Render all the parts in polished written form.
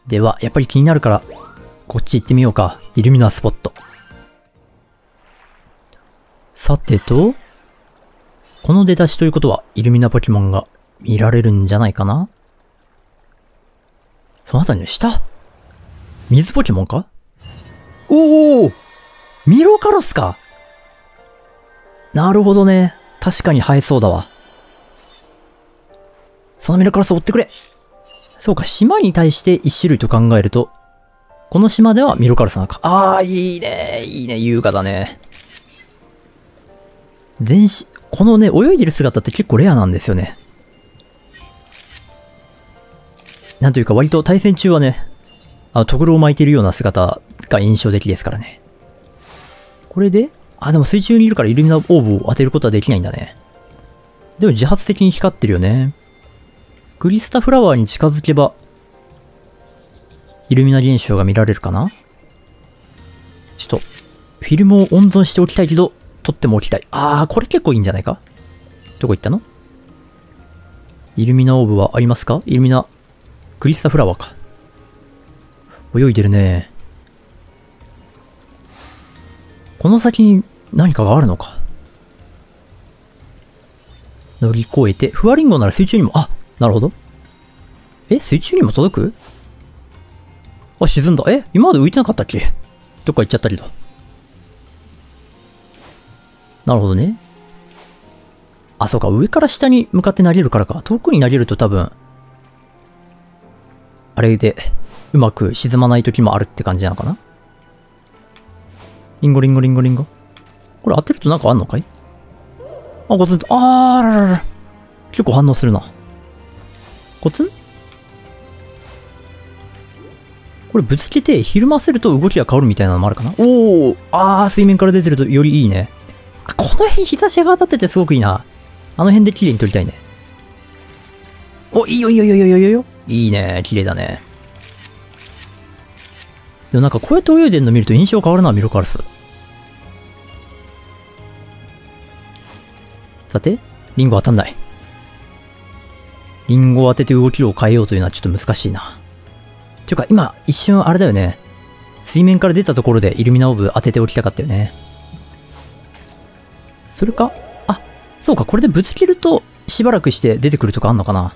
では、やっぱり気になるから、こっち行ってみようか。イルミナスポット。さてと、この出だしということは、イルミナポケモンが見られるんじゃないかな？そのあたりの下？水ポケモンか？おお！ミロカロスか！なるほどね。確かに生えそうだわ。そのミロカロスを追ってくれ！そうか、島に対して一種類と考えると、この島ではミロカロスなのか。ああ、いいね、いいね、優雅だね。このね、泳いでる姿って結構レアなんですよね。なんというか割と対戦中はね、トグロを巻いているような姿が印象的ですからね。これで、でも水中にいるからイルミナオーブを当てることはできないんだね。でも自発的に光ってるよね。クリスタフラワーに近づけば、イルミナ現象が見られるかな？ちょっと、フィルムを温存しておきたいけど、撮ってもおきたい。これ結構いいんじゃないか？どこ行ったの？イルミナオーブはありますか？イルミナ、クリスタフラワーか。泳いでるね。この先に何かがあるのか。乗り越えて、フワリンゴなら水中にも、なるほど。水中にも届く？沈んだ。今まで浮いてなかったっけ？どっか行っちゃったけど。なるほどね。そうか。上から下に向かって投げるからか。遠くに投げると多分、あれで、うまく沈まない時もあるって感じなのかな？リンゴリンゴリンゴリンゴ。これ当てるとなんかあんのかい？ゴツンと、あららら。結構反応するな。コツン？これぶつけてひるませると動きが変わるみたいなのもあるかな？水面から出てるとよりいいね。この辺日差しが当たっててすごくいいな。あの辺で綺麗に撮りたいね。いいよいいよいいよいいよいいよ。いいね。綺麗だね。でもなんかこうやって泳いでるの見ると印象変わるな、ミロカルス。さて、リンゴ当たんない。リンゴを当てて動きを変えようというのはちょっと難しいな。ていうか今一瞬あれだよね。水面から出たところでイルミナオーブ当てておきたかったよね。それか？そうか、これでぶつけるとしばらくして出てくるとかあんのかな？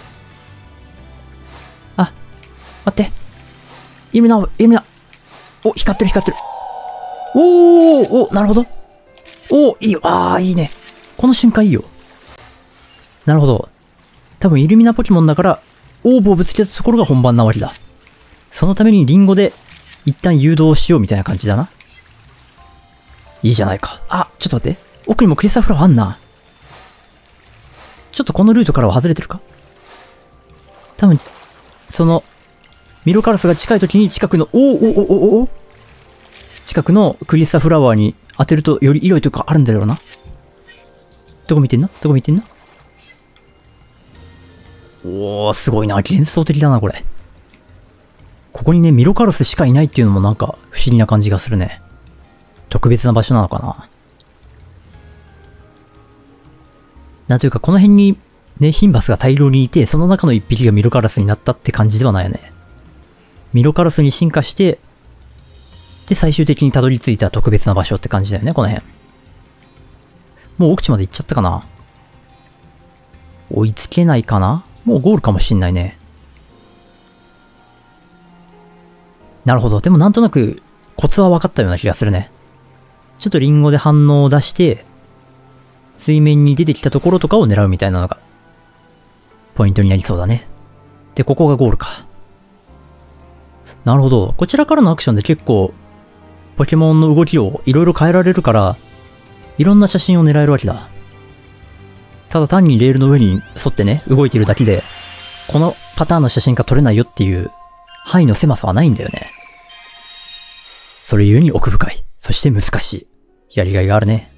待って。イルミナオーブ、イルミナ。光ってる光ってる。なるほど。いいよ。いいね。この瞬間いいよ。なるほど。多分イルミナポケモンだから、オーブをぶつけたところが本番なわけだ。そのためにリンゴで一旦誘導しようみたいな感じだな。いいじゃないか。ちょっと待って。奥にもクリスタフラワーあんな。ちょっとこのルートからは外れてるか？多分、ミロカラスが近い時に近くの、近くのクリスタフラワーに当てるとより色いとかあるんだろうな。どこ見てんな？どこ見てんな？すごいな。幻想的だな、これ。ここにね、ミロカロスしかいないっていうのもなんか不思議な感じがするね。特別な場所なのかな。なんというか、この辺にね、ヒンバスが大量にいて、その中の一匹がミロカラスになったって感じではないよね。ミロカラスに進化して、で、最終的にたどり着いた特別な場所って感じだよね、この辺。もう奥地まで行っちゃったかな？追いつけないかな？もうゴールかもしんないね。なるほど。でもなんとなくコツは分かったような気がするね。ちょっとリンゴで反応を出して、水面に出てきたところとかを狙うみたいなのが、ポイントになりそうだね。で、ここがゴールか。なるほど。こちらからのアクションで結構、ポケモンの動きをいろいろ変えられるから、いろんな写真を狙えるわけだ。ただ単にレールの上に沿ってね、動いているだけで、このパターンの写真が撮れないよっていう範囲の狭さはないんだよね。それゆえに奥深い。そして難しい。やりがいがあるね。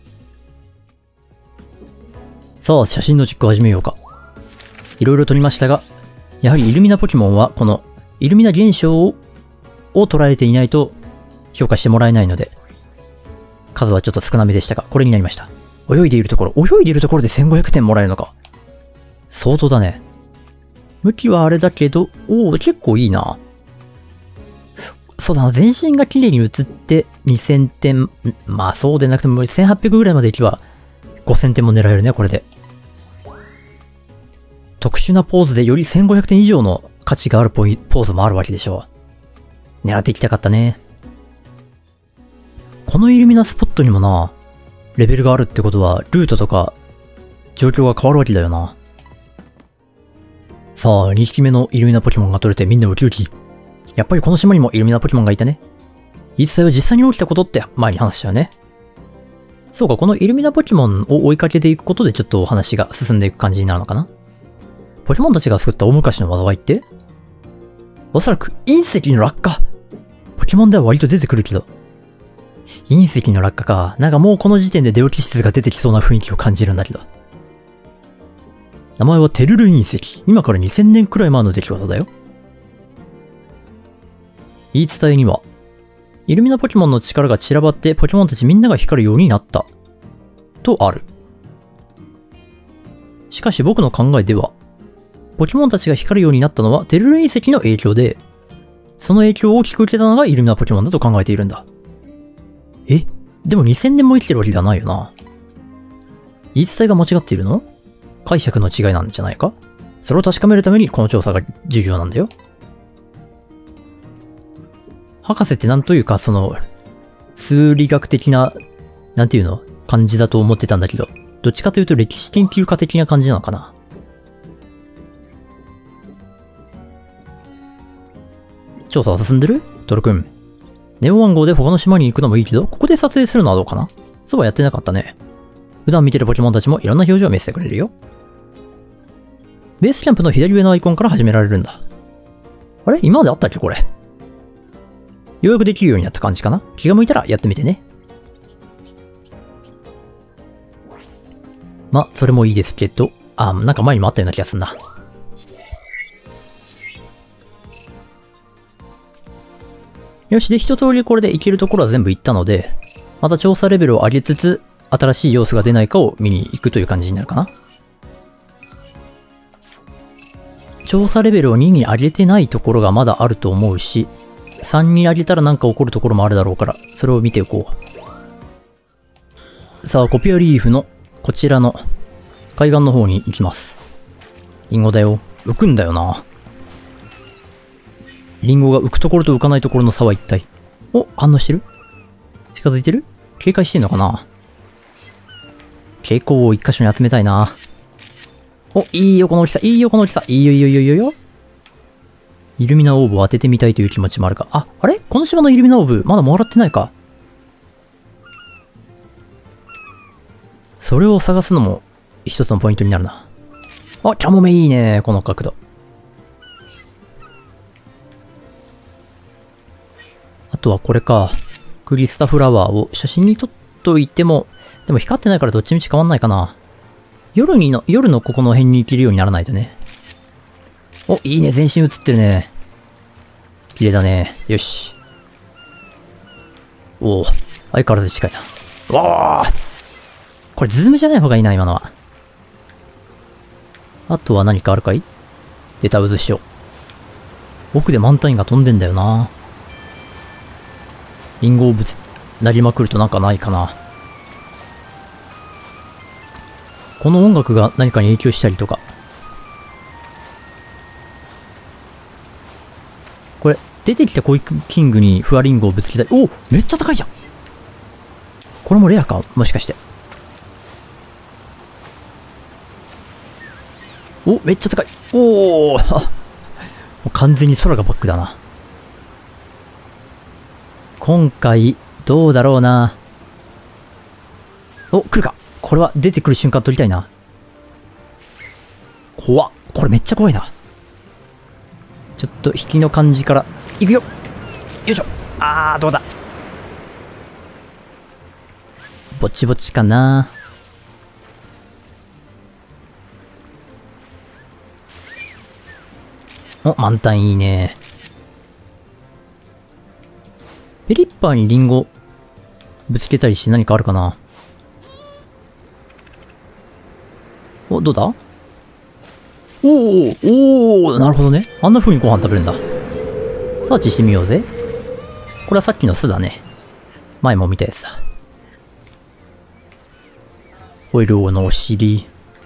さあ、写真の実行を始めようか。いろいろ撮りましたが、やはりイルミナポケモンはこのイルミナ現象を捉えていないと評価してもらえないので、数はちょっと少なめでしたが、これになりました。泳いでいるところで1500点もらえるのか。相当だね。向きはあれだけど、結構いいな。 そうだな、全身が綺麗に映って2000点、まあそうでなくても1800ぐらいまでいけば5000点も狙えるね、これで。特殊なポーズでより1500点以上の価値があるポーズもあるわけでしょう。狙っていきたかったね。このイルミナスポットにもな、レベルがあるってことは、ルートとか、状況が変わるわけだよな。さあ、2匹目のイルミナポケモンが取れてみんなウキウキ。やっぱりこの島にもイルミナポケモンがいたね。言い伝えは実際に起きたことって前に話したよね。そうか、このイルミナポケモンを追いかけていくことでちょっとお話が進んでいく感じになるのかな。ポケモンたちが作った大昔の災いって、おそらく隕石の落下。ポケモンでは割と出てくるけど。隕石の落下か。なんかもうこの時点でデオキシスが出てきそうな雰囲気を感じるんだけど。名前はテルル隕石。今から2000年くらい前の出来事だよ。言い伝えには、イルミナポケモンの力が散らばってポケモンたちみんなが光るようになった。とある。しかし僕の考えでは、ポケモンたちが光るようになったのはテルル隕石の影響で、その影響を大きく受けたのがイルミナポケモンだと考えているんだ。え？でも2000年も生きてるわけではないよな。言い伝えが間違っているの？解釈の違いなんじゃないか？それを確かめるためにこの調査が重要なんだよ。博士ってなんというか、数理学的な、なんていうの？感じだと思ってたんだけど、どっちかというと歴史研究家的な感じなのかな。調査は進んでる？トル君。ネオワン号で他の島に行くのもいいけど、ここで撮影するのはどうかな？そうはやってなかったね。普段見てるポケモンたちもいろんな表情を見せてくれるよ。ベースキャンプの左上のアイコンから始められるんだ。あれ？今まであったっけこれ。ようやくできるようになった感じかな？気が向いたらやってみてね。ま、それもいいですけど、なんか前にもあったような気がすんな。よし、で、一通りこれでいけるところは全部行ったので、また調査レベルを上げつつ、新しい要素が出ないかを見に行くという感じになるかな。調査レベルを2に上げてないところがまだあると思うし、3に上げたらなんか起こるところもあるだろうから、それを見ておこう。さあ、コピアリーフのこちらの海岸の方に行きます。リンゴだよ。浮くんだよな。リンゴが浮くところと浮かないところの差は一体。お、反応してる？近づいてる？警戒してんのかな？蛍光を一箇所に集めたいな。お、いいよこの大きさ、いいよこの大きさ、いいよいいよいいよいいよ。イルミナオーブを当ててみたいという気持ちもあるが、あれ？この島のイルミナオーブ、まだもらってないか。それを探すのも一つのポイントになるな。あ、キャモメいいね、この角度。あとはこれか。クリスタフラワーを写真に撮っといても、でも光ってないからどっちみち変わんないかな。夜のここの辺に行けるようにならないとね。お、いいね、全身映ってるね。綺麗だね。よし。おお、相変わらず近いな。わあ、これズームじゃない方がいいな、今のは。あとは何かあるかい？出た、渦潮。奥で満タインが飛んでんだよな。リンゴをなりまくるとなんかないかな。この音楽が何かに影響したりとか。これ、出てきたコイキングにフワリンゴをぶつけたい。お！めっちゃ高いじゃん！これもレアか？もしかして。お！めっちゃ高い！おおもう完全に空がバックだな。今回、どうだろうな。お、来るか。これは出てくる瞬間撮りたいな。怖っ。これめっちゃ怖いな。ちょっと引きの感じから、いくよ。よいしょ。どうだ。ぼちぼちかな。お、満タンいいね。ペリッパーにリンゴぶつけたりして何かあるかな。お、どうだ？おー、なるほどね。あんな風にご飯食べるんだ。サーチしてみようぜ。 これはさっきの巣だね。前も見たやつだ。オイル王のお尻。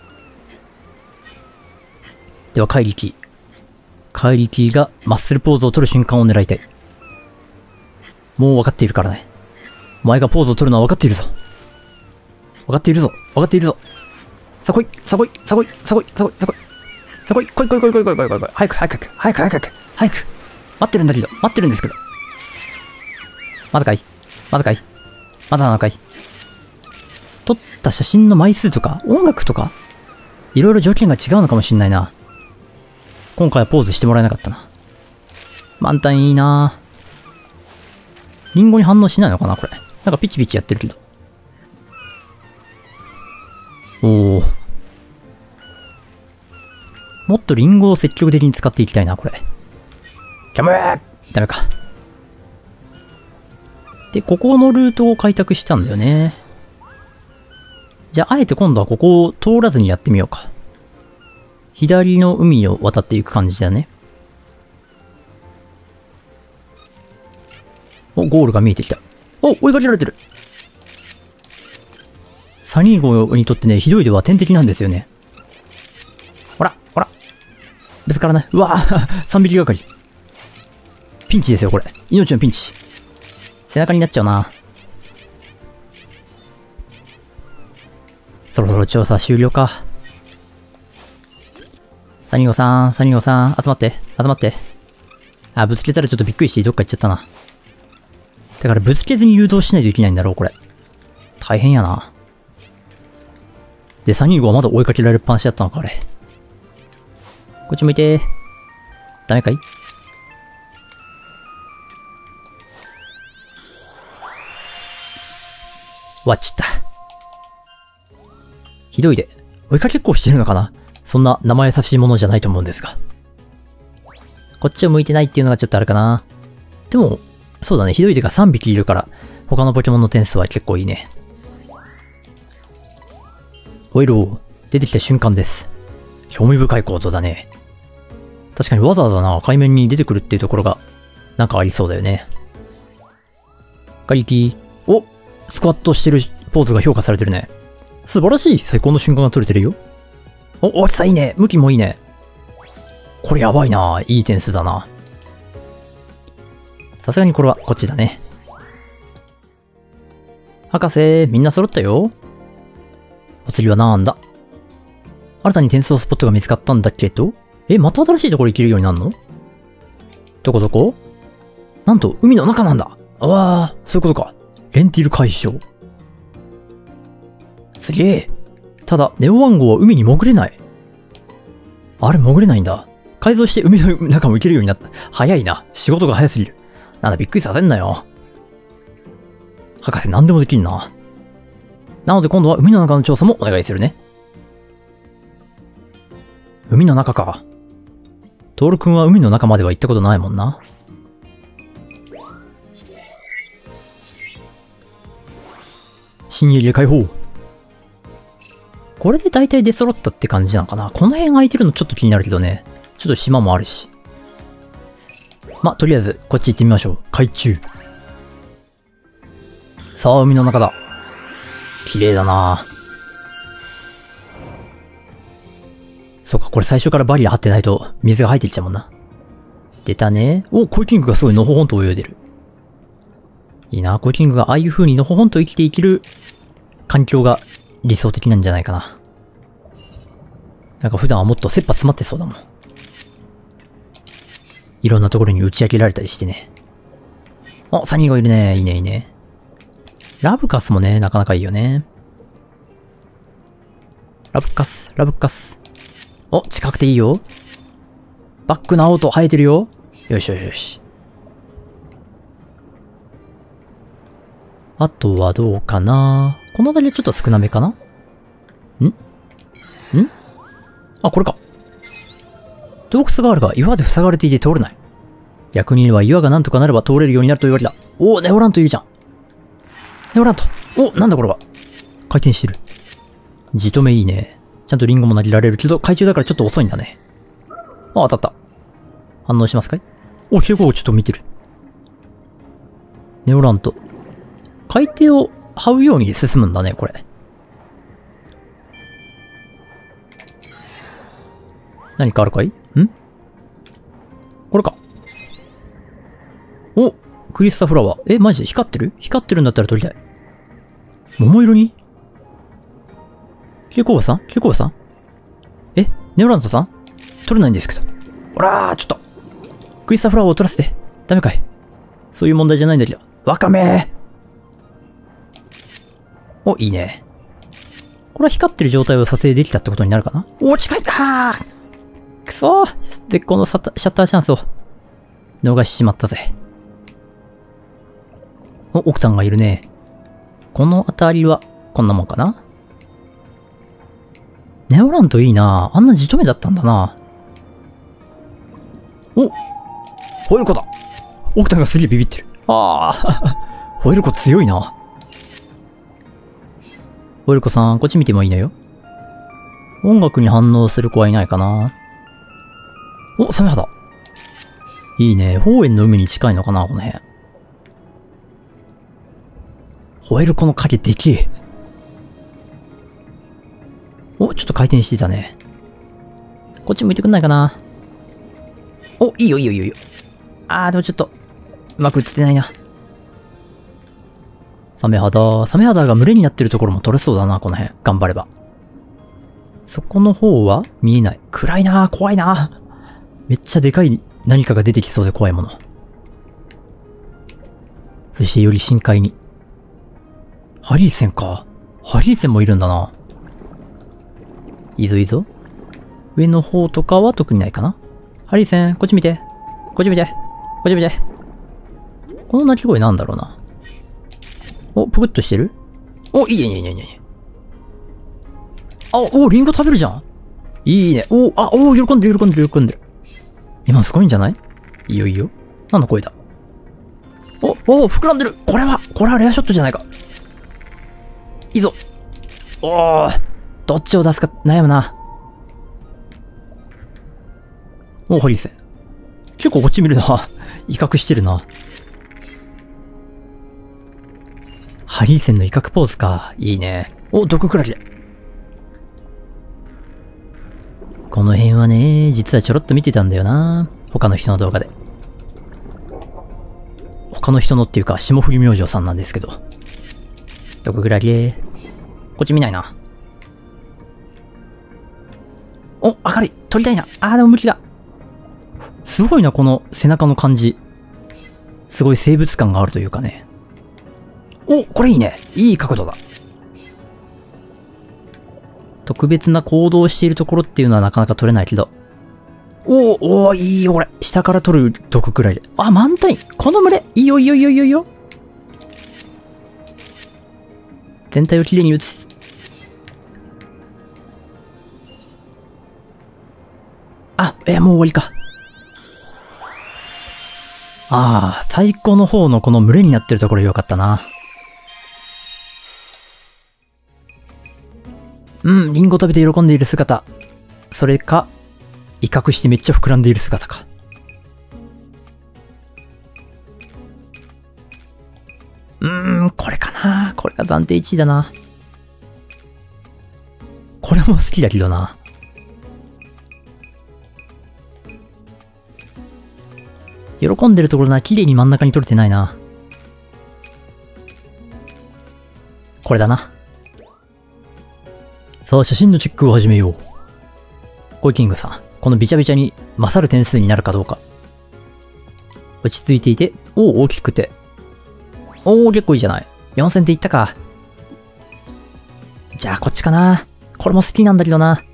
では、怪力。怪力がマッスルポーズを取る瞬間を狙いたい。もう分かっているからね。お前がポーズを取るのは分かっているぞ。分かっているぞ。分かっているぞ。さこい、さこい、さこい、さこい、さこい、さこい。さこい、来い来い来い来い来い来い来い来い。早く早く早く早く早く。待ってるんだけど、待ってるんですけど。まだかいまだかいまだなのかい。撮った写真の枚数とか、音楽とか、いろいろ条件が違うのかもしんないな。今回はポーズしてもらえなかったな。満タンいいなぁ。リンゴに反応しないのかなこれ。なんかピチピチやってるけど。おー。もっとリンゴを積極的に使っていきたいな、これ。キャムーダメか。で、ここのルートを開拓したんだよね。じゃあ、あえて今度はここを通らずにやってみようか。左の海を渡っていく感じだね。お、ゴールが見えてきた。お、追いかけられてる。サニー号にとってね、ひどいでは天敵なんですよね。ほら、ほら。ぶつからない。うわぁ、3匹がかり。ピンチですよ、これ。命のピンチ。背中になっちゃうな。そろそろ調査終了か。サニー号さん、サニー号さん、集まって、集まって。あ、ぶつけたらちょっとびっくりしてどっか行っちゃったな。だからぶつけずに誘導しないといけないんだろう、これ。大変やな。で、サニー号はまだ追いかけられっぱなしだったのか、あれ。こっち向いて。ダメかい？わっちった。ひどいで。追いかけっこをしてるのかな？そんな生優しいものじゃないと思うんですが。こっちを向いてないっていうのがちょっとあれかな。でも、そうだね。ひどいでが3匹いるから、他のポケモンの点数は結構いいね。オイル王、出てきた瞬間です。興味深い行動だね。確かにわざわざな、海面に出てくるっていうところが、なんかありそうだよね。ガリキー、お、スクワットしてるポーズが評価されてるね。素晴らしい最高の瞬間が撮れてるよ。お、大きさいいね。向きもいいね。これやばいな。いい点数だな。さすがにこれはこっちだね。博士、みんな揃ったよ。お次はなんだ？新たに転送スポットが見つかったんだけど、また新しいところ行けるようになるの？どこどこ？なんと、海の中なんだ。ああ、そういうことか。レンティル解消。すげえ。ただ、ネオワン号は海に潜れない。あれ、潜れないんだ。改造して海の中も行けるようになった。早いな。仕事が早すぎる。なんだ、びっくりさせんなよ。博士、何でもできんな。なので今度は海の中の調査もお願いするね。海の中か。トール君は海の中までは行ったことないもんな。新エリア開放。これで大体出揃ったって感じなのかな。この辺空いてるのちょっと気になるけどね。ちょっと島もあるし。ま、とりあえず、こっち行ってみましょう。海中。さあ、海の中だ。綺麗だな。そうか、これ最初からバリア張ってないと水が入ってきちゃうもんな。出たね。お、コイキングがすごいのほほんと泳いでる。いいな、コイキングがああいう風にのほほんと生きていける環境が理想的なんじゃないかな。なんか普段はもっと切羽詰まってそうだもん。いろんなところに打ち明けられたりしてね。あ、サニーがいるね。いいね、いいね。ラブカスもね、なかなかいいよね。ラブカス、ラブカス。お、近くていいよ。バックの青と生えてるよ。よしよしよし。あとはどうかな。この辺りはちょっと少なめかな。あ、これか。洞窟があるが岩で塞がれていて通れない。逆に言えば岩がなんとかなれば通れるようになると言われた。おー、ネオラントいるじゃん。ネオラント。お、なんだこれは。回転してる。じ止めいいね。ちゃんとリンゴも投げられるけど、海中だからちょっと遅いんだね。あ、当たった。反応しますかい？お、警報をちょっと見てる。 ネオラント。海底を這うように進むんだね、これ。何かあるかい？これか。お、クリスタフラワー。マジで光ってる？光ってるんだったら撮りたい。桃色に？キリコバさん？キリコバさん？ネオラントさん？撮れないんですけど。ほらー、ちょっと。クリスタフラワーを撮らせて。ダメかい？そういう問題じゃないんだけど。ワカメー！お、いいね。これは光ってる状態を撮影できたってことになるかな？お、近い！あー！くそー！で、このシャッターチャンスを逃してしまったぜ。お、オクタンがいるね。この辺りはこんなもんかな？ネオラントいいな。あんなじとめだったんだな。お！ホエルコだ！オクタンがすげえビビってる。ああホエルコ強いな。ホエルコさん、こっち見てもいいのよ。音楽に反応する子はいないかな。お、サメ肌。いいね。方園の海に近いのかな、この辺。ホエルコの影でけえ。お、ちょっと回転してたね。こっち向いてくんないかな。お、いいよいいよいいよいいよ。でもちょっと、うまく映ってないな。サメ肌。サメ肌が群れになってるところも撮れそうだな、この辺。頑張れば。そこの方は見えない。暗いな、怖いな。めっちゃでかい何かが出てきそうで怖いもの。そしてより深海に。ハリーセンか。ハリーセンもいるんだな。いいぞいいぞ。上の方とかは特にないかな。ハリーセン、こっち見て。こっち見て。こっち見て。この鳴き声なんだろうな。お、ぷくっとしてる？お、いいねいいねいいね。リンゴ食べるじゃん。いいね。喜んでる喜んでる喜んでる。今すごいんじゃない？いいよいいよ。何の声だ？膨らんでる。これはレアショットじゃないか。いいぞ。どっちを出すか悩むな。ハリーセン。結構こっち見るな。威嚇してるな。ハリーセンの威嚇ポーズか。いいね。毒クラゲ。この辺はね、実はちょろっと見てたんだよな。他の人の動画で。他の人のっていうか、霜降り明星さんなんですけど。毒クラゲ。こっち見ないな。明るい。撮りたいな。でも無理だ。すごいな、この背中の感じ。すごい生物感があるというかね。これいいね。いい角度だ。特別な行動をしているところっていうのはなかなか撮れないけど。いいよ、これ。下から撮る毒くらいで。満タイン。この群れ。いいよ、いいよ、いいよ、いいよ。全体をきれいに映す。もう終わりか。最高の方のこの群れになってるところよかったな。リンゴ食べて喜んでいる姿。それか、威嚇してめっちゃ膨らんでいる姿か。これかな。これが暫定1位だな。これも好きだけどな。喜んでるところな、綺麗に真ん中に撮れてないな。これだな。さあ、写真のチェックを始めよう。コイキングさん、このビチャビチャに勝る点数になるかどうか。落ち着いていて、大きくて。結構いいじゃない。4000点いったか。じゃあ、こっちかな。これも好きなんだけどな。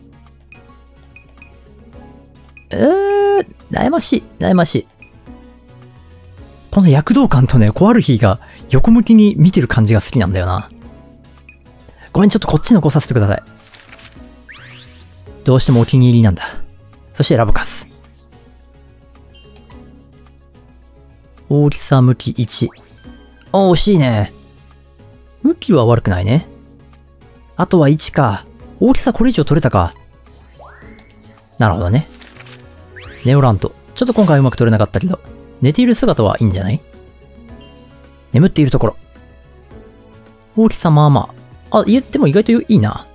悩ましい、悩ましい。この躍動感とね、コアルヒーが横向きに見てる感じが好きなんだよな。ごめん、ちょっとこっちの子させてください。どうしてもお気に入りなんだ。そしてラブカス。大きさ向き1。惜しいね。向きは悪くないね。あとは1か。大きさこれ以上取れたか。なるほどね。ネオラント。ちょっと今回うまく取れなかったけど、寝ている姿はいいんじゃない？ 眠っているところ。大きさまあまあ。あ、でも意外といいな。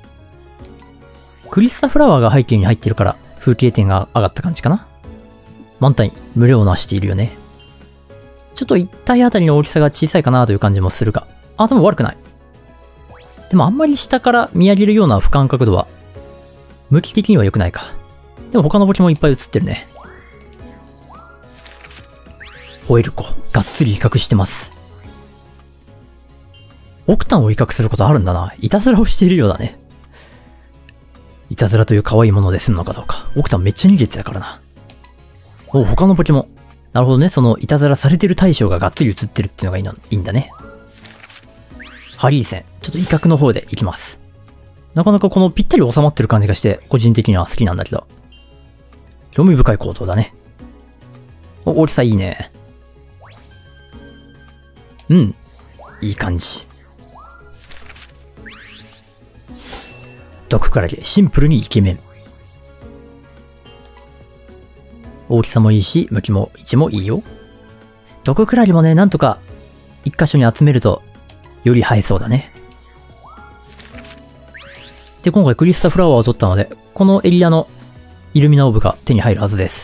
クリスタフラワーが背景に入ってるから風景点が上がった感じかな。満タンに群れをなしているよね。ちょっと一体あたりの大きさが小さいかなという感じもするが。でも悪くない。でもあんまり下から見上げるような俯瞰角度は、向き的には良くないか。でも他の墓地もいっぱい映ってるね。ホエルコ、がっつり威嚇してます。オクタンを威嚇することあるんだな。いたずらをしているようだね。いたずらという可愛いもので済むのかどうか。オクタンめっちゃ逃げてたからな。他のポケモン。なるほどね。そのいたずらされてる対象ががっつり映ってるっていうのがいいんだね。ハリー戦。ちょっと威嚇の方でいきます。なかなかこのぴったり収まってる感じがして、個人的には好きなんだけど。興味深い行動だね。大きさいいね。うん。いい感じ。毒クラゲ、シンプルにイケメン。大きさもいいし、向きも位置もいいよ。毒クラゲもね、なんとか一箇所に集めると、より映えそうだね。で、今回クリスタフラワーを取ったので、このエリアのイルミナオーブが手に入るはずです。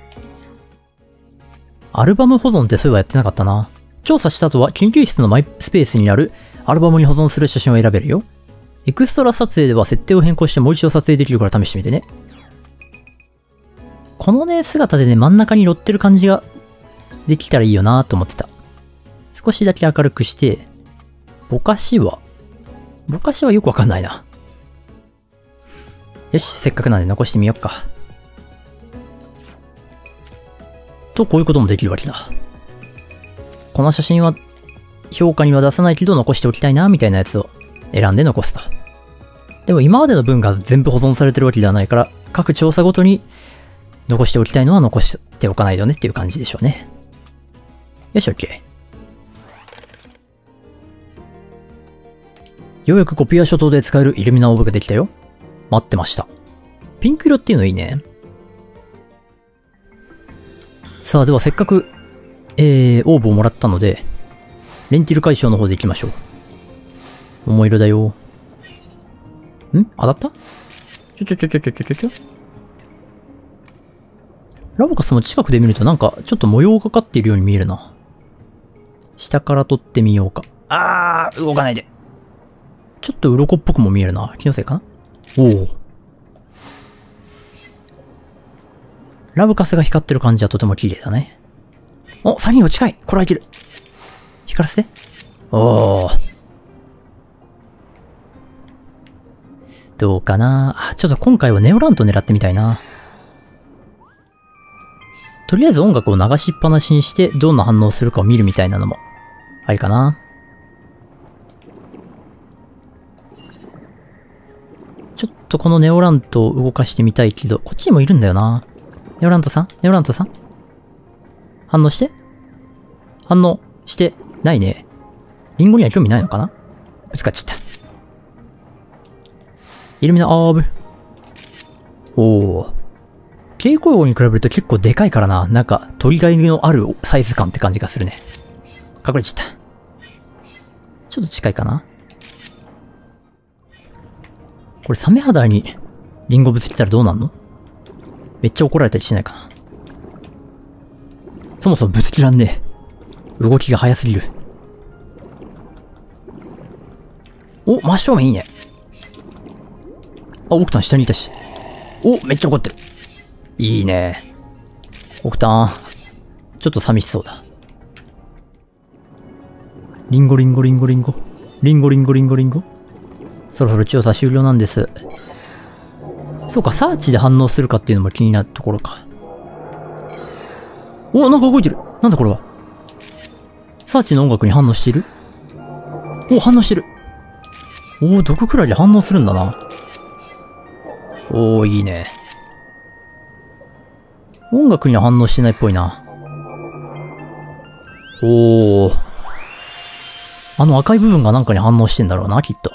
アルバム保存ってそういえばやってなかったな。調査した後は研究室のマイスペースにあるアルバムに保存する写真を選べるよ。エクストラ撮影では設定を変更してもう一度撮影できるから試してみてね。このね、姿でね、真ん中に寄ってる感じができたらいいよなと思ってた。少しだけ明るくして、ぼかしはよくわかんないな。よし、せっかくなんで残してみよっか。と、こういうこともできるわけだ。この写真は評価には出さないけど残しておきたいな、みたいなやつを選んで残すと。でも今までの分が全部保存されてるわけではないから、各調査ごとに残しておきたいのは残しておかないとねっていう感じでしょうね。よし、OK。ようやくコピア諸島で使えるイルミナオーブができたよ。待ってました。ピンク色っていうのいいね。さあ、ではせっかく、オーブをもらったので、レンティル解消の方で行きましょう。桃色だよ。当たった？ラボカスも近くで見るとなんかちょっと模様がかっているように見えるな。下から取ってみようか。動かないで。ちょっと鱗っぽくも見えるな。気のせいかな？おお。ラブカスが光ってる感じはとても綺麗だね。サリンゴ近い。これはいける。光らせて。おー。どうかな。ちょっと今回はネオラント狙ってみたいな。とりあえず音楽を流しっぱなしにしてどんな反応するかを見るみたいなのもありかな。ちょっとこのネオラントを動かしてみたいけど、こっちにもいるんだよな。ネオラントさん？ネオラントさん？反応して？反応してないね。リンゴには興味ないのかな？ぶつかっちゃった。イルミナオーブ。おー。蛍光王に比べると結構でかいからな。なんか、鳥がいのあるサイズ感って感じがするね。隠れちゃった。ちょっと近いかな。これサメ肌にリンゴぶつけたらどうなんの？めっちゃ怒られたりしないかな。そもそもぶつけらんねえ。動きが速すぎる。真正面いいね。オクタン下にいたし。めっちゃ怒ってる。いいね。オクタン、ちょっと寂しそうだ。リンゴ。そろそろ調査終了なんです。そうか、サーチで反応するかっていうのも気になるところか。なんか動いてる。なんだこれは。サーチの音楽に反応している？反応してる。毒くらいで反応するんだな。いいね。音楽には反応してないっぽいな。あの赤い部分がなんかに反応してんだろうな、きっと。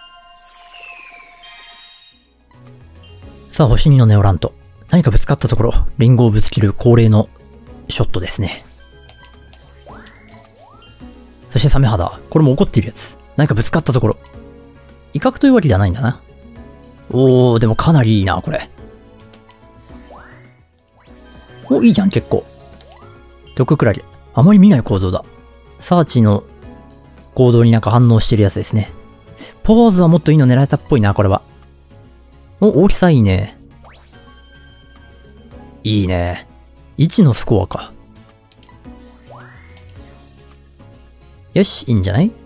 さあ、星2のネオラント。何かぶつかったところ、リンゴをぶつける恒例のショットですね。 そしてサメ肌。これも怒っているやつ。何かぶつかったところ。威嚇というわけではないんだな。おー、でもかなりいいな、これ。お、いいじゃん、結構。毒クラリ。あまり見ない行動だ。サーチの行動になんか反応してるやつですね。ポーズはもっといいの狙えたっぽいな、これは。お、大きさいいね。いいね。1のスコアか。よし、いいんじゃない？